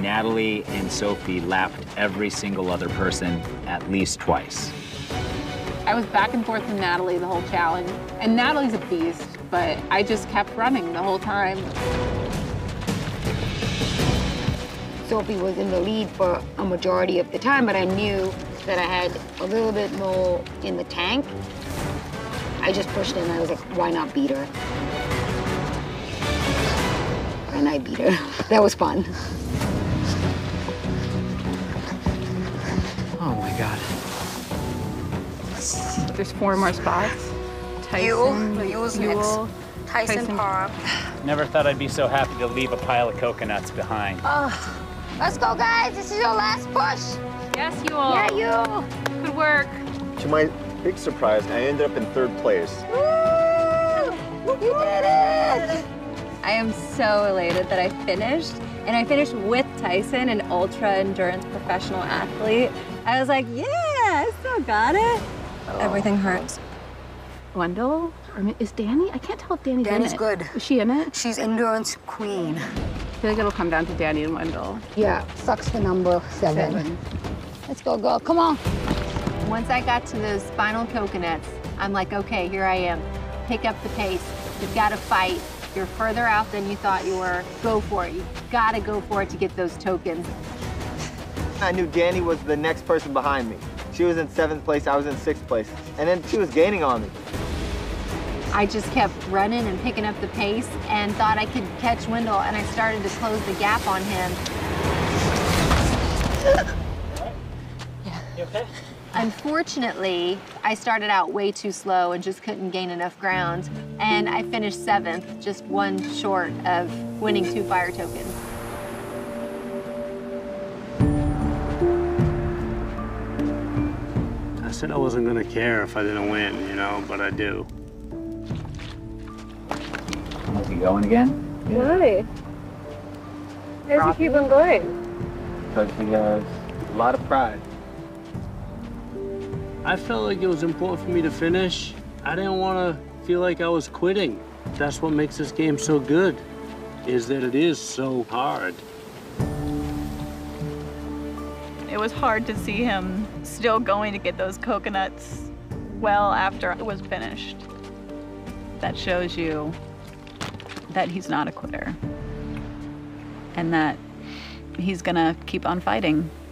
Natalie and Sophie lapped every single other person at least twice. I was back and forth with Natalie the whole challenge. And Natalie's a beast, but I just kept running the whole time. Sophie was in the lead for a majority of the time, but I knew that I had a little bit more in the tank. I just pushed in. I was like, why not beat her? And I beat her. That was fun. Oh my God. There's 4 more spots. Tyson, Ewell, Tyson Parham. Never thought I'd be so happy to leave a pile of coconuts behind. Let's go, guys. This is your last push. Yes, you all. Yeah, you. Good work. To my big surprise, I ended up in 3rd place. Woo! You did it! I am so elated that I finished, and I finished with Tyson, an ultra-endurance professional athlete. I was like, yeah, I still got it. Everything hurts. Wendell? Is Danny? I can't tell if Danny's Danny's in it. good. Is she in it? She's endurance queen. I feel like it'll come down to Danny and Wendell. Yeah, sucks for number 7. Let's go, girl. Come on. Once I got to those final coconuts, I'm like, okay, here I am. Pick up the pace. You've got to fight. You're further out than you thought you were. Go for it. You've got to go for it to get those tokens. I knew Danny was the next person behind me. She was in 7th place, I was in 6th place. And then she was gaining on me. I just kept running and picking up the pace and thought I could catch Wendell, and I started to close the gap on him. Yeah. You okay? Unfortunately, I started out way too slow and just couldn't gain enough ground, and I finished 7th, just 1 short of winning 2 fire tokens. I said I wasn't gonna care if I didn't win, you know, but I do. How's he going again? Why? Why does he keep on going? Because he has a lot of pride. I felt like it was important for me to finish. I didn't want to feel like I was quitting. That's what makes this game so good, is that it is so hard. It was hard to see him still going to get those coconuts well after it was finished. That shows you that he's not a quitter and that he's gonna keep on fighting.